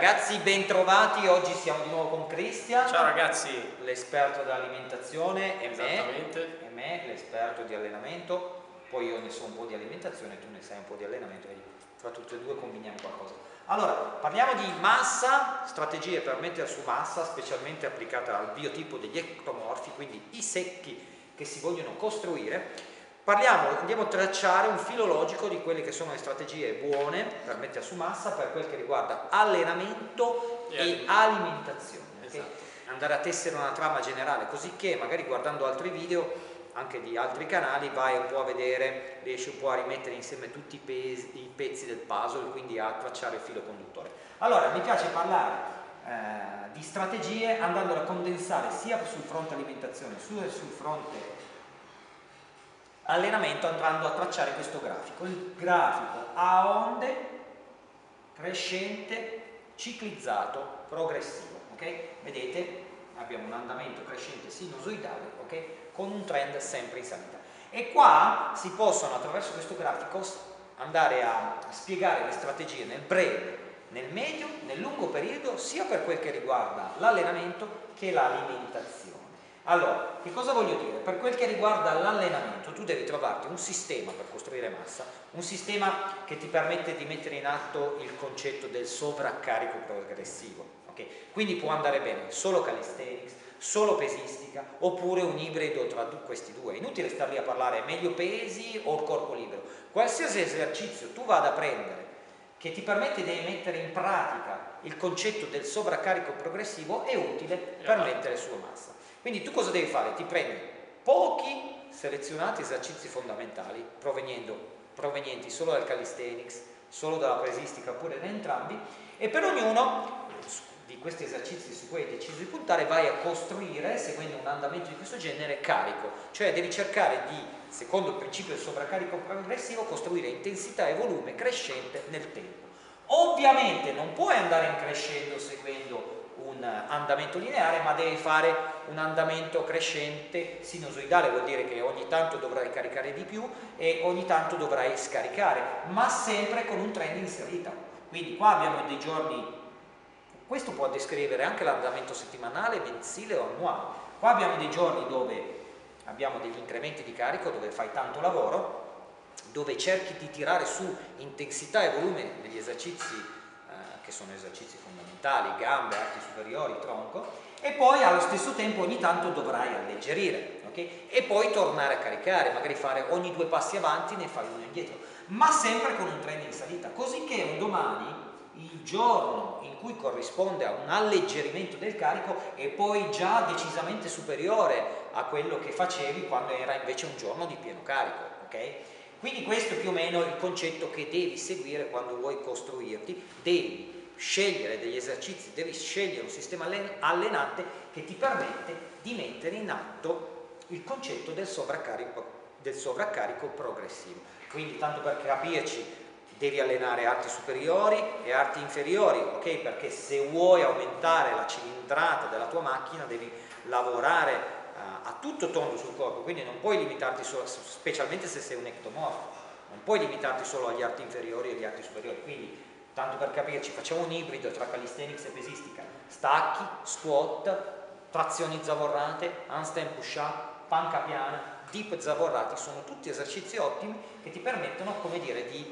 Ragazzi, ben trovati, oggi siamo di nuovo con Cristian. Ciao ragazzi, l'esperto dell'alimentazione e esattamente. me l'esperto di allenamento. Poi io ne so un po' di alimentazione, tu ne sai un po' di allenamento, quindi fra tutti e due combiniamo qualcosa. Allora, parliamo di massa, strategie per mettere su massa, specialmente applicate al biotipo degli ectomorfi, quindi i secchi che si vogliono costruire. Andiamo a tracciare un filo logico di quelle che sono le strategie buone per mettere su massa per quel che riguarda allenamento e alimentazione. Okay? Esatto. Andare a tessere una trama generale, così che magari guardando altri video anche di altri canali vai un po' a vedere, riesci un po' a rimettere insieme tutti i pezzi del puzzle, quindi a tracciare il filo conduttore. Allora, mi piace parlare di strategie andando a condensare sia sul fronte alimentazione sia sul fronte allenamento, andando a tracciare questo grafico. Il grafico a onde, crescente, ciclizzato, progressivo. Okay? Vedete? Abbiamo un andamento crescente sinusoidale, okay? Con un trend sempre in salita. E qua si possono, attraverso questo grafico, andare a spiegare le strategie nel breve, nel medio, nel lungo periodo, sia per quel che riguarda l'allenamento che l'alimentazione. Allora, che cosa voglio dire? Per quel che riguarda l'allenamento, tu devi trovarti un sistema per costruire massa, un sistema che ti permette di mettere in atto il concetto del sovraccarico progressivo. Okay? Quindi può andare bene solo calisthenics, solo pesistica, oppure un ibrido tra questi due. Inutile star lì a parlare meglio pesi o il corpo libero. Qualsiasi esercizio tu vada a prendere che ti permette di mettere in pratica il concetto del sovraccarico progressivo è utile per mettere su massa. Quindi tu cosa devi fare? Ti prendi pochi selezionati esercizi fondamentali provenienti solo dal calisthenics, solo dalla pesistica oppure da entrambi, e per ognuno di questi esercizi su cui hai deciso di puntare vai a costruire, seguendo un andamento di questo genere, carico. Cioè devi cercare di, secondo il principio del sovraccarico progressivo, costruire intensità e volume crescente nel tempo. Ovviamente non puoi andare in crescendo seguendo un andamento lineare, ma devi fare un andamento crescente sinusoidale, vuol dire che ogni tanto dovrai caricare di più e ogni tanto dovrai scaricare, ma sempre con un trend in salita. Quindi qua abbiamo dei giorni, questo può descrivere anche l'andamento settimanale, mensile o annuale. Qua abbiamo dei giorni dove abbiamo degli incrementi di carico, dove fai tanto lavoro, dove cerchi di tirare su intensità e volume degli esercizi che sono esercizi fondamentali, gambe, arti superiori, tronco, e poi allo stesso tempo ogni tanto dovrai alleggerire, okay? E poi tornare a caricare, magari fare ogni 2 passi avanti ne fai uno indietro, ma sempre con un trend in salita, così che un domani, il giorno in cui corrisponde a un alleggerimento del carico, è poi già decisamente superiore a quello che facevi quando era invece un giorno di pieno carico, ok? Quindi questo è più o meno il concetto che devi seguire quando vuoi costruirti. Devi scegliere degli esercizi, devi scegliere un sistema allenante che ti permette di mettere in atto il concetto del sovraccarico progressivo. Quindi, tanto per capirci, devi allenare arti superiori e arti inferiori, ok? Perché se vuoi aumentare la cilindrata della tua macchina devi lavorare a tutto tondo sul corpo, quindi non puoi limitarti solo, specialmente se sei un ectomorfo, non puoi limitarti solo agli arti inferiori e agli arti superiori. Quindi, tanto per capirci, facciamo un ibrido tra calisthenics e pesistica: stacchi, squat, trazioni zavorrate, handstand push-up, panca piana, dip zavorrati, sono tutti esercizi ottimi che ti permettono, come dire, di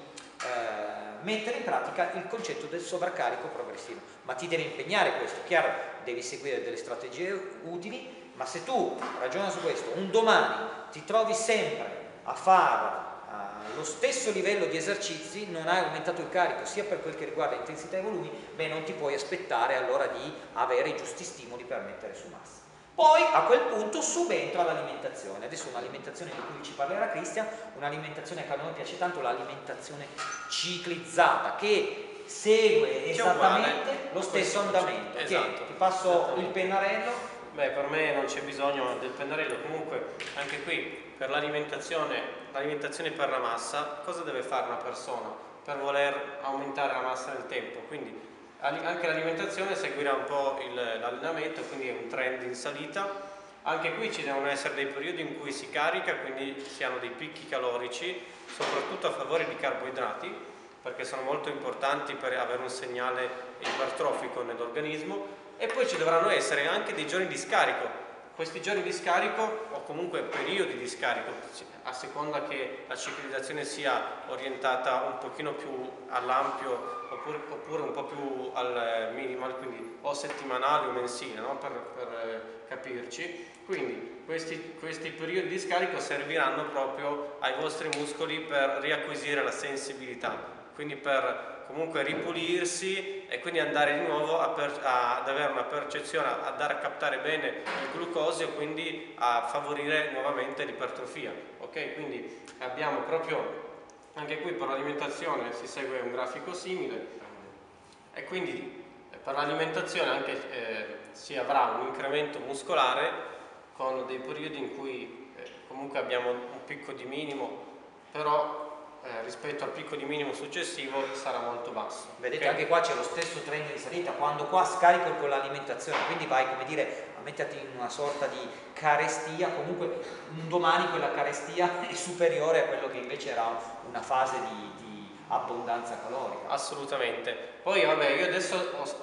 mettere in pratica il concetto del sovraccarico progressivo. Ma ti devi impegnare questo, chiaro, devi seguire delle strategie utili, ma se tu ragioni su questo, un domani ti trovi sempre a fare lo stesso livello di esercizi, non hai aumentato il carico sia per quel che riguarda intensità e volumi, beh, non ti puoi aspettare allora di avere i giusti stimoli per mettere su massa. Poi a quel punto subentra l'alimentazione. Adesso un'alimentazione di cui ci parlerà Cristian, un'alimentazione che a noi piace tanto, l'alimentazione ciclizzata, che segue esattamente lo stesso andamento. Esatto. Ti passo il pennarello. Beh, per me non c'è bisogno del pennarello. Comunque anche qui per l'alimentazione per la massa, cosa deve fare una persona per voler aumentare la massa nel tempo? Quindi anche l'alimentazione seguirà un po' l'allenamento, quindi è un trend in salita. Anche qui ci devono essere dei periodi in cui si carica, quindi si hanno dei picchi calorici, soprattutto a favore di carboidrati, perché sono molto importanti per avere un segnale ipertrofico nell'organismo, e poi ci dovranno essere anche dei giorni di scarico. Questi giorni di scarico, o comunque periodi di scarico, a seconda che la ciclizzazione sia orientata un pochino più all'ampio oppure un po' più al minimal, quindi o settimanale o mensile, no? per capirci. Quindi questi periodi di scarico serviranno proprio ai vostri muscoli per riacquisire la sensibilità, quindi per comunque ripulirsi e quindi andare di nuovo ad avere una percezione, a dare a captare bene il glucosio, quindi a favorire nuovamente l'ipertrofia. Ok, quindi abbiamo proprio anche qui per l'alimentazione si segue un grafico simile, e quindi per l'alimentazione anche si avrà un incremento muscolare con dei periodi in cui comunque abbiamo un picco di minimo, però rispetto al picco di minimo successivo sarà molto basso. Vedete, anche qua c'è lo stesso trend di salita, quando qua scarico con l'alimentazione, quindi vai, come dire, a metterti in una sorta di carestia, comunque un domani quella carestia è superiore a quello che invece era una fase di abbondanza calorica. Assolutamente. Poi vabbè, io adesso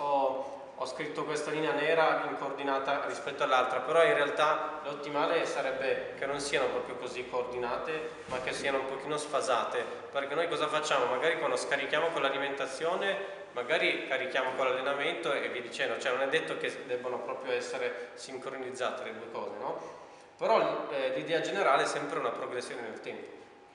ho scritto questa linea nera in coordinata rispetto all'altra, però in realtà l'ottimale sarebbe che non siano proprio così coordinate, ma che siano un pochino sfasate, perché noi cosa facciamo? Magari quando scarichiamo con l'alimentazione, magari carichiamo con l'allenamento e via dicendo, cioè non è detto che debbano proprio essere sincronizzate le due cose, no? Però l'idea generale è sempre una progressione nel tempo.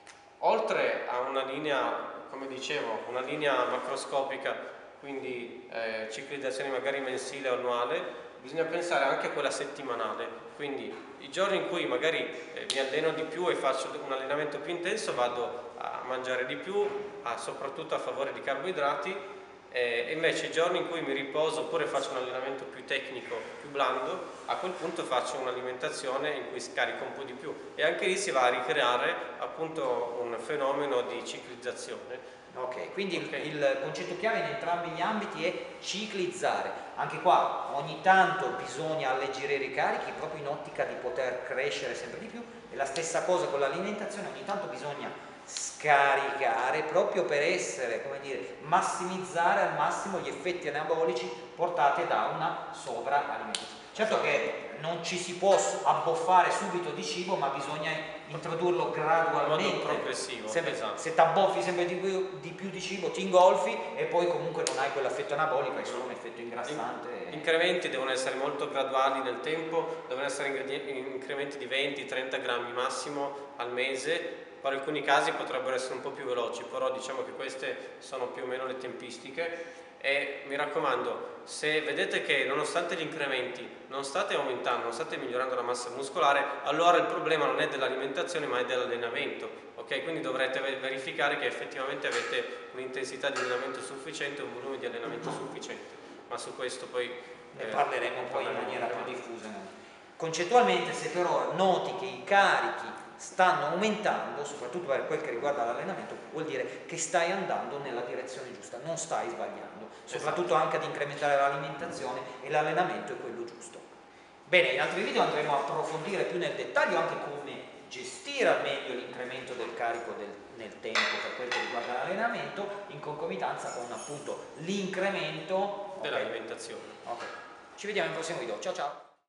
Oltre a una linea, come dicevo, una linea macroscopica, quindi ciclizzazione magari mensile o annuale, bisogna pensare anche a quella settimanale, quindi i giorni in cui magari mi alleno di più e faccio un allenamento più intenso, vado a mangiare di più, soprattutto a favore di carboidrati, e invece i giorni in cui mi riposo oppure faccio un allenamento più tecnico, più blando, a quel punto faccio un'alimentazione in cui scarico un po' di più, e anche lì si va a ricreare appunto un fenomeno di ciclizzazione. Ok, quindi il concetto chiave in entrambi gli ambiti è ciclizzare. Anche qua ogni tanto bisogna alleggerire i carichi proprio in ottica di poter crescere sempre di più, e la stessa cosa con l'alimentazione, ogni tanto bisogna scaricare proprio per essere, come dire, massimizzare al massimo gli effetti anabolici portati da una sovraalimentazione. Certo che non ci si può abboffare subito di cibo, ma bisogna introdurlo gradualmente, in modo progressivo. Esatto. Se ti abboffi sempre di più di cibo ti ingolfi e poi comunque non hai quell'effetto anabolico, hai solo un effetto ingrassante. Gli incrementi devono essere molto graduali nel tempo, devono essere incrementi di 20-30 grammi massimo al mese. Per alcuni casi potrebbero essere un po' più veloci, però diciamo che queste sono più o meno le tempistiche. E mi raccomando, se vedete che nonostante gli incrementi non state aumentando, non state migliorando la massa muscolare, allora il problema non è dell'alimentazione ma è dell'allenamento, ok? Quindi dovrete verificare che effettivamente avete un'intensità di allenamento sufficiente, un volume di allenamento sufficiente, ma su questo poi ne parleremo poi in maniera più diffusa. Concettualmente, se però noti che i carichi stanno aumentando, soprattutto per quel che riguarda l'allenamento, vuol dire che stai andando nella direzione giusta, non stai sbagliando, soprattutto anche ad incrementare l'alimentazione, e l'allenamento è quello giusto. Bene, in altri video andremo a approfondire più nel dettaglio anche come gestire al meglio l'incremento del carico nel tempo per quel che riguarda l'allenamento, in concomitanza con appunto l'incremento dell'alimentazione. Ok. Ci vediamo in prossimo video, ciao ciao!